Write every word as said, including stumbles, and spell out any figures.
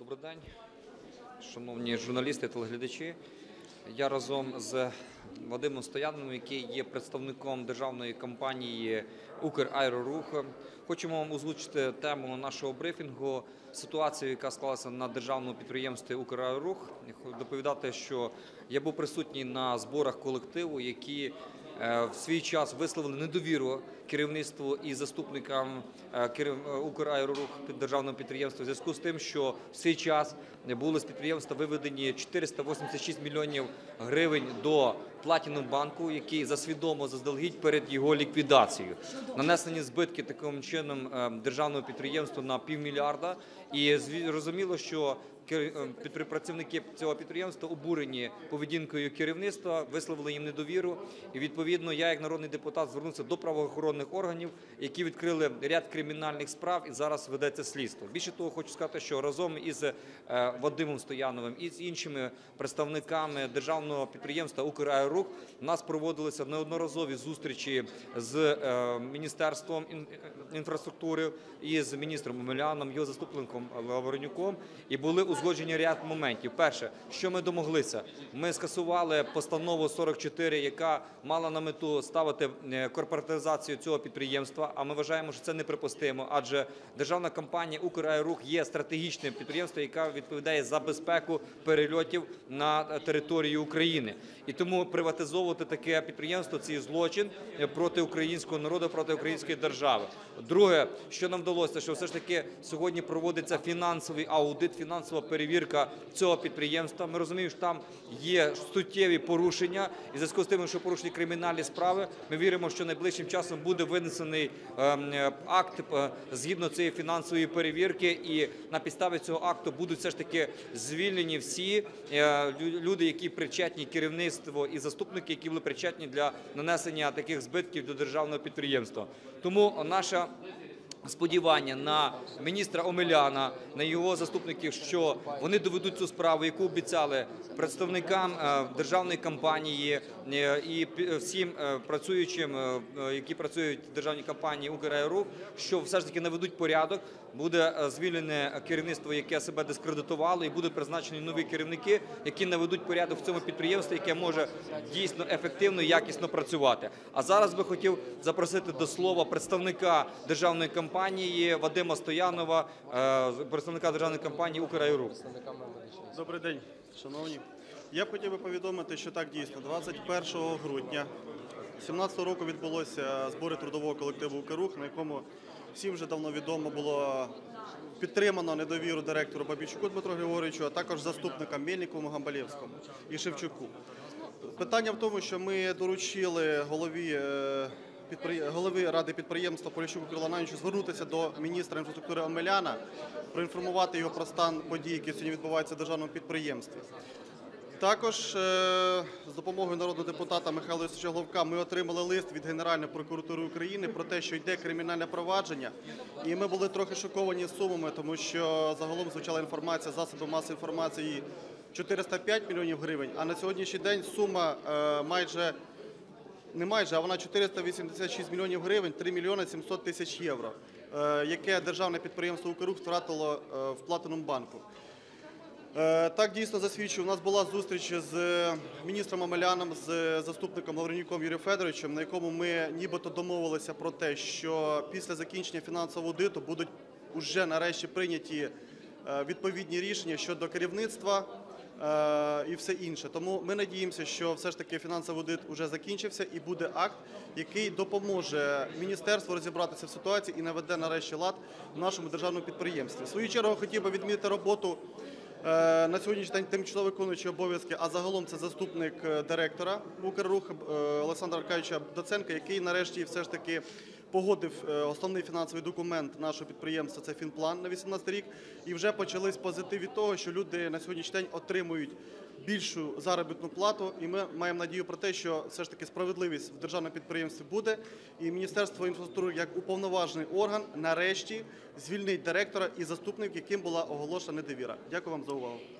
Добрий день, шановні журналісти, телеглядачі. Я разом з Вадимом Стояновим, який є представником державної компанії «Украерорух», хочемо вам озвучити тему нашого брифінгу – ситуацію, яка склалася на державному підприємстві «Украерорух». Доповідати, що я був присутній на зборах колективу, які в свій час висловили недовіру керівництву і заступникам «Украерорух» під державного підприємства в зв'язку з тим, що в свій час були з підприємства виведені чотириста вісімдесят шість мільйонів гривень до Платінум банку, який засвідомо заздалегідь перед його ліквідацією. Нанесені збитки таким чином державному підприємству на півмільярда. І зрозуміло, що працівники цього підприємства обурені поведінкою керівництва, висловили їм недовіру. І відповідно я, як народний депутат, звернувся до правоохоронних органів, які відкрили ряд кримінальних справ, і зараз ведеться слідство. Більше того, хочу сказати, що разом із Вадимом Стояновим і з іншими представниками державного підприємства «Украерорух» у нас проводилися неодноразові зустрічі з Міністерством інфраструктури і з міністром Омеляном, його заступником Лавренюком, і були узгоджені ряд моментів. Перше, що ми домоглися? Ми скасували постанову сорок чотири, яка мала на мету ставити корпоратизацію цього підприємства, а ми вважаємо, що це неприпустимо, адже державна компанія «Украерорух» є стратегічним підприємством, яка відповідає за безпеку перельотів на територію України. І тому приватизовувати таке підприємство – це злочин проти українського народу, проти української держави. Друге, що нам вдалося, що все ж таки сьогодні проводиться фінансовий аудит, фінансова перевірка цього підприємства. Ми розуміємо, що там є суттєві порушення, і в зв'язку з тим, що порушені кримінальні справи, ми віримо, що найближчим часом буде винесений акт згідно цієї фінансової перевірки, і на підставі цього акту будуть все ж таки звільнені всі люди, які причетні, керівництво і заступники, які були причетні для нанесення таких збитків до державного підприємства. Тому наша сподівання на міністра Омеляна, на його заступників, що вони доведуть цю справу, яку обіцяли представникам державної компанії і всім працюючим, які працюють в державній компанії «Украерорух», що все ж таки наведуть порядок, буде звільнене керівництво, яке себе дискредитувало, і будуть призначені нові керівники, які наведуть порядок в цьому підприємстві, яке може дійсно ефективно і якісно працювати. А зараз би хотів запросити до слова представника державної компанії Вадима Стоянова, представника державної компанії «Украерорух». Добрий день, шановні. Я б хотів би повідомити, що так дійсно, двадцять першого грудня дві тисячі сімнадцятого року відбулося збори трудового колективу «Украерорух», на якому всім вже давно відомо було підтримано недовіру директору Бабійчуку Дмитру Григоровичу, а також заступникам Мельникову, Гамбалєвському і Шевчуку. Питання в тому, що ми доручили голові голови ради підприємства Поліщуку Кирилу Ананійовичу звернутися до міністра інфраструктури Омеляна, проінформувати його про стан подій, які сьогодні відбуваються в державному підприємстві. Також з допомогою народного депутата Михайла Йосифовича Головка ми отримали лист від Генеральної прокуратури України про те, що йде кримінальне провадження. І ми були трохи шоковані сумами, тому що загалом звучала інформація, засоби масової інформації чотириста п'ять мільйонів гривень, а на сьогоднішній день сума майже, не майже, а вона чотириста вісімдесят шість мільйонів гривень, три мільйони сімсот тисяч євро, яке державне підприємство «Украерорух» втратило в Платінум банку. Так дійсно засвідчую, у нас була зустріч з міністром Омеляном, з заступником Лавренюком Юрієм Федоровичем, на якому ми нібито домовилися про те, що після закінчення фінансового аудиту будуть уже нарешті прийняті відповідні рішення щодо керівництва і все інше. Тому ми надіємося, що все ж таки фінансовий аудит вже закінчився і буде акт, який допоможе міністерству розібратися в ситуації і наведе нарешті лад в нашому державному підприємстві. В свою чергу хотів би відмітити роботу на сьогоднішній день тимчасово виконуючий обов'язки, а загалом це заступник директора «Украерорух» Олександра Аркадійовича Доценка, який нарешті все ж таки погодив основний фінансовий документ нашого підприємства – це фінплан на вісімнадцятий рік. І вже почались позитив від того, що люди на сьогоднішній день отримують більшу заробітну плату. І ми маємо надію про те, що все ж таки справедливість в державному підприємстві буде. І Міністерство інфраструктури як уповноважений орган нарешті звільнить директора і заступників, яким була оголошена недовіра. Дякую вам за увагу.